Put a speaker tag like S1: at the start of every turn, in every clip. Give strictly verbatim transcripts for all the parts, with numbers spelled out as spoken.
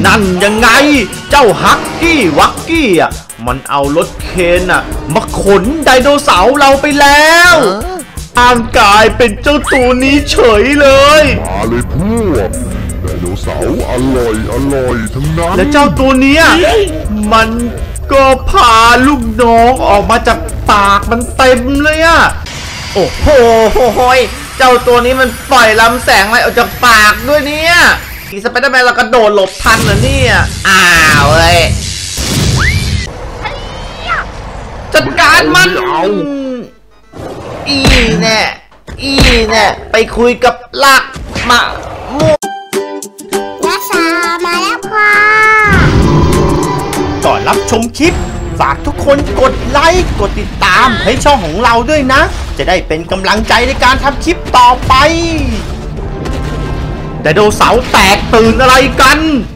S1: นั่นยังไงเจ้าฮักกี้วักกี้อ่ะมันเอารถเคนอ่ะมาขนไดโนเสาร์เราไปแล้วร่างกายเป็นเจ้าตัวนี้เฉยเลย
S2: มาเลยพวกไดโนเสาร์อร่อยอร่อยทั้งนั้น
S1: และเจ้าตัวเนี้ยมันก็พาลูกน้องออกมาจากปากมันเต็มเลยอะโอ้โหเจ้าตัวนี้มันปล่อยลำแสงอะไรออกจากปากด้วยเนี่ยอีสไปเดอร์แมนเรากระโดดหลบทันเหรอเนี่ยอ้าวเอ้ยจัดการมันอีแน่อีแน่ไปคุยกับลากมะม่วง
S3: รักษามาแล้วค่ะ
S1: ก่อนรับชมคลิปฝากทุกคนกดไลค์กดติดตามให้ช่องของเราด้วยนะจะได้เป็นกำลังใจในการทำคลิปต่อไปไดโนเสาร์แตกตื่นอะไรกัน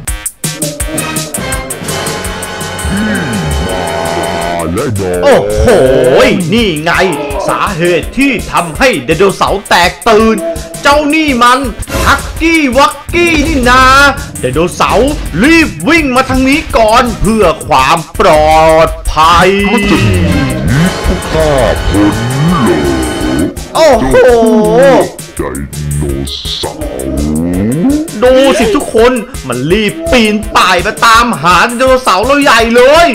S1: โอ้โหนี่ไงสาเหตุที่ทำให้ไดโนเสาร์แตกตื่นเจ้านี่มันฮักกี้วักกี้นี่นาไดโนเสาร์รีบวิ่งมาทางนี้ก่อนเพื่อความปลอดภัย
S2: ก็จะมีผู้ฆ่าคนเหรอ
S1: โอ้โห
S2: ไดโนเสาร์
S1: ดูสิทุกคนมันรีบปีนป่ายมาตามหาไดโนเสาร์เราใหญ่เลย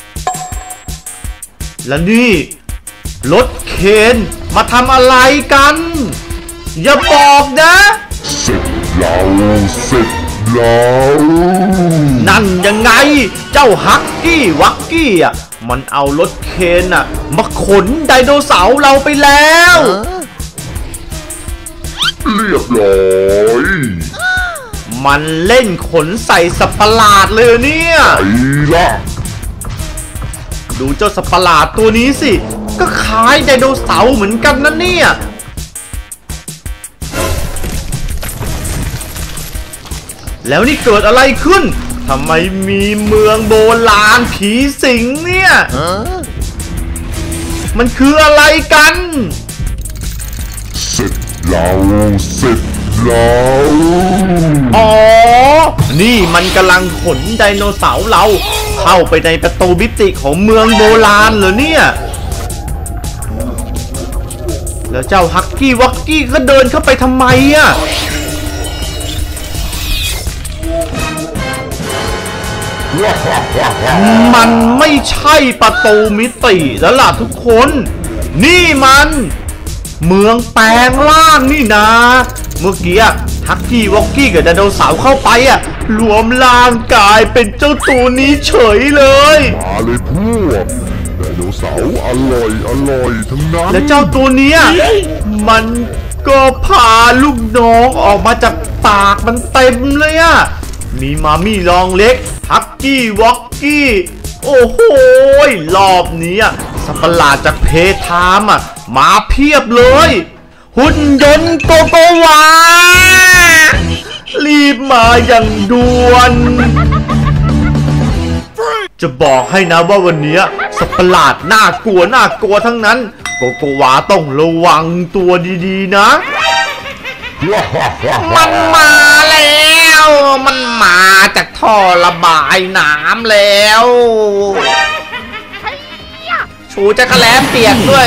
S1: และนี่รถเคนมาทำอะไรกันอย่าบอกนะ
S2: เสร็จแล้วเสร็จแล้ว
S1: นั่นยังไงเจ้าฮักกี้วักกี้อ่ะมันเอารถเคนอ่ะมาขนไดโนเสาร์เราไปแล้ว
S2: เรียบร้อย
S1: มันเล่นขนใส่สัตว์ประหลาดเลยเนี่ย
S2: ไอ้ล่ะ
S1: ดูเจ้าสัตว์ประหลาดตัวนี้สิก็คล้ายไดโนเสาร์เหมือนกันนะเนี่ยแล้วนี่เกิดอะไรขึ้นทำไมมีเมืองโบราณผีสิงเนี่ยมันคืออะไรกัน
S2: เสร็จแล้วเสร็จแล้ว
S1: อ๋อนี่มันกำลังขนไดโนเสาร์เราเข้าไปในประตูมิติของเมืองโบราณเหรอเนี่ยแล้วเจ้าฮักกี้วักกี้ก็เดินเข้าไปทำไมอ่ะมันไม่ใช่ประตูมิติแล้วล่ะทุกคนนี่มันเมืองแปลงร่างนี่นะเมื่อกี้ฮักกี้วอกกี้กับไดโนเสาร์เข้าไปอ่ะรวมร่างกายเป็นเจ้าตัวนี้เฉยเลย
S2: มาเลยพวกไดโนเสาร์อร่อยอร่อยทั้งนั้น
S1: และเจ้าตัวเนี้ยมันก็พาลูกน้องออกมาจากปากมันเต็มเลยอ่ะมีมามี่ลองเล็กฮักกี้วอกกี้โอ้โหรอบนี้สัตว์ประหลาดจากเพทามอ่ะมาเพียบเลยหุ่นยนต์โกโกวารีบมาอย่างด่วนจะบอกให้นะว่าวันนี้สัตว์ประหลาดน่ากลัวน่ากลัวทั้งนั้นโกโกวาต้องระวังตัวดีๆนะมันมาแล้วมันมาจากท่อระบายน้ำแล้วชูจะกระแลมเปียกด้วย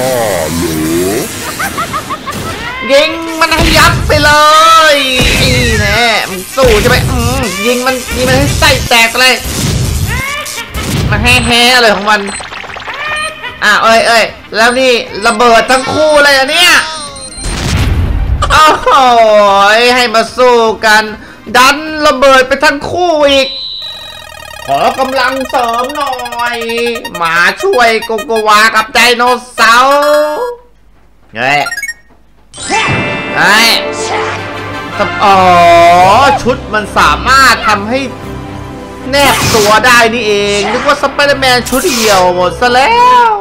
S1: ยิงมันให้ยับไปเลยนี่แน่มึงสู้ใช่ไหมยิงมันยิงมันให้ไส้แตกเลยมันแฮ่ๆเลยของมันอ่ะเอ้ยเอ้ยแล้วนี่ระเบิดทั้งคู่เลยอ่ะเนี่ยโอ้โหให้มาสู้กันดันระเบิดไปทั้งคู่อีกขอกำลังเสริมหน่อยมาช่วยโกโกวากับไดโนเสาร์เฮ้ยเฮ้ยอ๋อชุดมันสามารถทำให้แนบตัวได้นี่เองนึกว่าสไปเดอร์แมนชุดเหี่ยวหมดซะแล้ว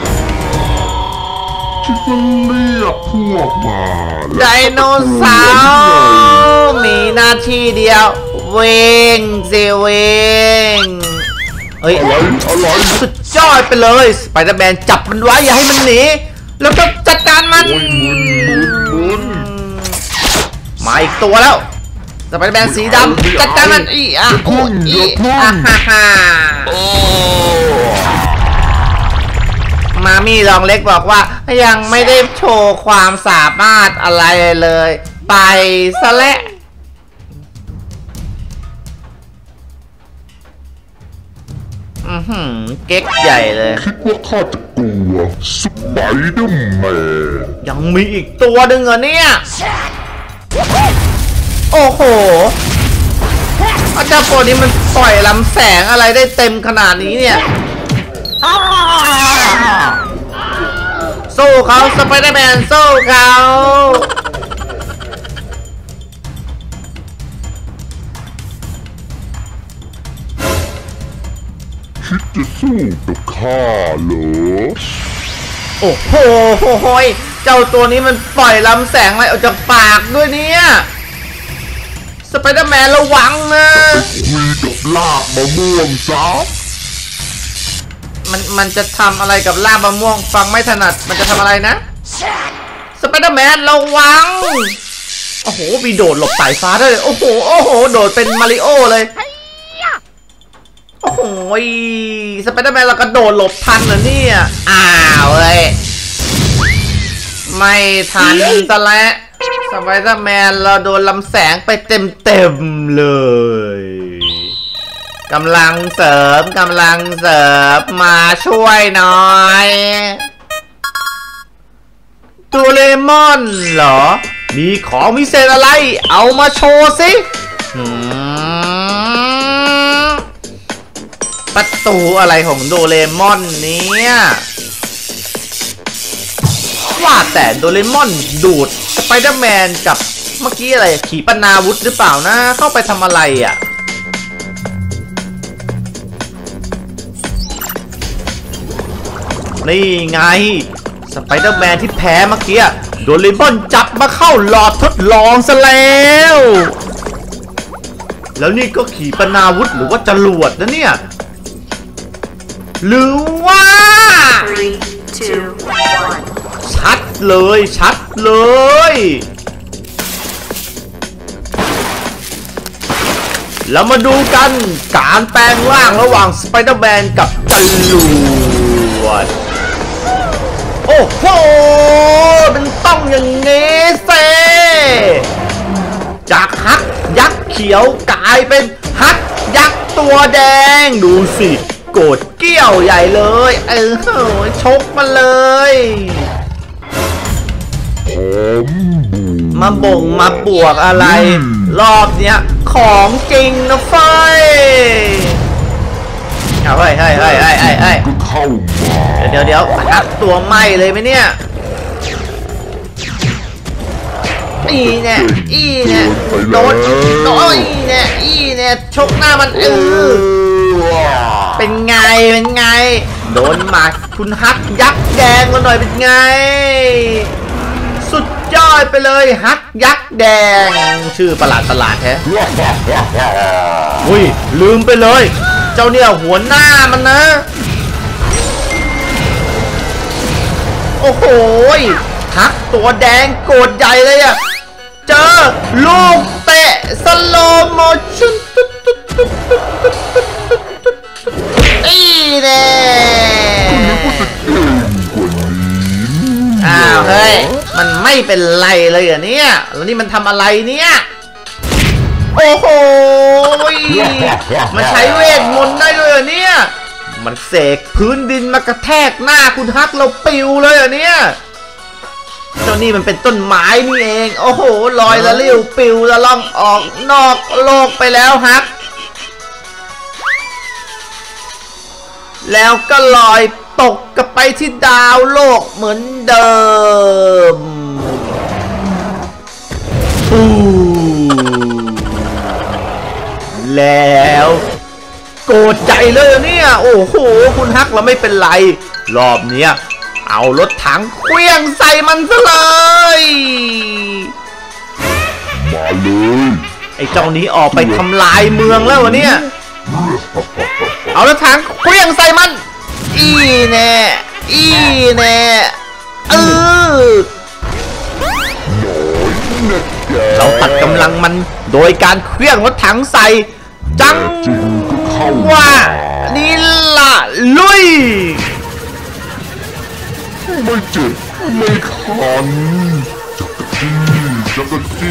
S2: เรียกพวกมา
S1: ไดโนเสาร์มีหน้าที่เดียวเวงเซเวงเอ้ยอะไรอะไรสุดยอดไปเลยสไปเดอร์แมนจับมันไว้อย่าให้มันหนีแล้วก็จัดการมันมาอีกตัวแล้วสไปเดอร์แมนสีดำจัดการมันอีอ่ะโอ้อีอ่ะฮ่าฮ่ามามี่ลองเล็กบอกว่ายังไม่ได้โชว์ความสามารถอะไรเลยไปซะและอือหือเก๊กใหญ่เลย
S2: คิดว่าข้าจะกลัวสไปเดอร์แมน
S1: ยังมีอีกตัวหนึ่งเหรอเนี่ยโอ้โหอาจารย์โปรนี้มันปล่อยลำแสงอะไรได้เต็มขนาดนี้เนี่ยสู้เขาสไปเดอร์แมนสู้เขา
S2: คิดจะสู้กับข้าเหรอ
S1: โอ้โหเจ้าตัวนี้มันปล่อยลำแสงอะไรออกจากปากด้วยเนี่ยสไปเดอร์แมนระวังนะ
S2: คุยกับลาบมะม่วงซะ
S1: มันมันจะทำอะไรกับลาบมะม่วงฟังไม่ถนัดมันจะทำอะไรนะสไปเดอร์แมนระวังโอ้โหมีโดดหลบสายฟ้าได้เลยโอ้โหโอ้โหโดดเป็นมาริโอเลยโอ้โหสไปเดอร์แมนเรากระโดดหลบทันเหรอเนี่ยอ้าวเอ้ยไม่ทันซะแล้วสไปเดอร์แมนเราโดนลำแสงไปเต็มเต็มเลยกำลังเสริมกำลังเสริมมาช่วยหน่อยโดเรมอนเหรอมีของพิเศษอะไรเอามาโชว์สิประตูอะไรของโดเรมอนเนี่ยว่าแต่โดเรมอนดูดสไปเดอร์แมนกับเมื่อกี้อะไรขีปนาวุธหรือเปล่านะเข้าไปทำอะไรอ่ะนี่ไงสไปเดอร์แมนที่แพ้เมื่อกี้โดเรมอนจับมาเข้าหลอดทดลองซะแล้วแล้วนี่ก็ขีปนาวุธหรือว่าจรวดนะเนี่ยหรือว่าชัดเลยชัดเลยแล้วมาดูกันการแปลงร่างระหว่างสไปเดอร์แมนกับจรวดโอ้โหมันต้องอย่างนี้เซ่จากฮักยักษ์เขียวกลายเป็นฮักยักษ์ตัวแดงดูสิโกรธเกี้ยวใหญ่เลยเออชกมาเลยมาบ่งมาบวกอะไรรอบเนี้ยของจริงนะไฟเอาเฮ้ยเฮ้ยเฮ้ยเฮ้ยเฮ้ยเฮ้ยเดี๋ยวเดี๋ยวฮักตัวไหมเลยไหมเนี่ยอีเนี่ยอีเนี่ยโดนโดนอีเนี่ยอีเนี่ยชกหน้ามันเออเป็นไงเป็นไงโดนหมัดคุณฮักยักษ์แดงมาหน่อยเป็นไงสุดยอดไปเลยฮักยักษ์แดงชื่อประหลาดประหลาดแท้อุ้ยลืมไปเลยเจ้าเนี่ยหัวหน้ามันนะโอ้โหฮักตัวแดงโกรธใหญ่เลยอะเจอลูกเตะสโลโมชั่นอีเน่อ้าวเฮ้ยมันไม่เป็นไรเลยเหรอเนี่ยแล้วนี่มันทำอะไรเนี่ยโอ้โหมันใช้เวทมนต์ได้ด้วยเหรอเนี่ยมันเสกพื้นดินมากระแทกหน้าคุณฮักเราปิวเลยเหรอเนี่ยเจ้านี่มันเป็นต้นไม้นี่เองโอ้โหลอยละลิ้วปิวละล่องออกนอกโลกไปแล้วฮักแล้วก็ลอยตกกลับไปที่ดาวโลกเหมือนเดิมปูแล้วโกรธใจเลยเนี่ยโอ้โหคุณฮักเราไม่เป็นไรรอบเนี้ยเอารถถังเคลื่องใส่มันซะเลย
S2: มาเลย
S1: ไอ้เจ้านี้ออกไปทำลายเมืองแล้ววะเนี่ยเอารถถังเคลื่องใส่มันอีแน่อีแน่เออเราตัดกำลังมันโดยการเคลื่อนรถถังใส่จัง
S2: จริงก็เข้า
S1: ว่านี่ล่ะลุย
S2: ไม่เจ็บไม่คันจักรจี้จักรจี้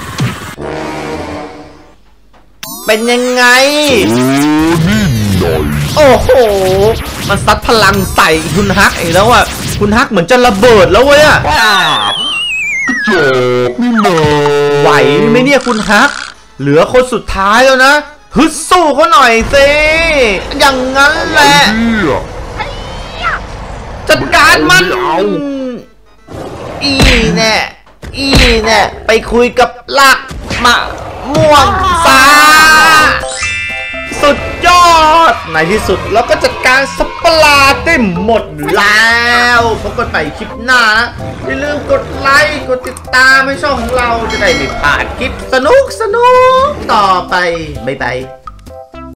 S1: เป็นยังไง
S2: โอ้นี่หน่อย
S1: โอ้โหมันซัดพลังใส่คุณฮักอีกแล้วอ่ะคุณฮักเหมือนจะระเบิดแล้วเว้ยอะ
S2: จอกนี่นา
S1: ไหวไหมเนี่ยคุณฮักเหลือคนสุดท้ายแล้วนะฮึดสู้เขาหน่อยสิอย่างนั้นแหละ
S2: เนี่ย
S1: จัดการมัน
S2: ไม่เอา
S1: อีแน่อีแน่ไปคุยกับลากมะม่วงซาสุดยอดในที่สุดเราก็จัดการสัตว์ประหลาดได้หมดแล้วพบกันใหม่คลิปหน้านะอย่าลืมกดไลค์กดติดตามให้ช่องของเราจะได้ไม่พลาดคลิปสนุกสนุกต่อไปบ๊ายบาย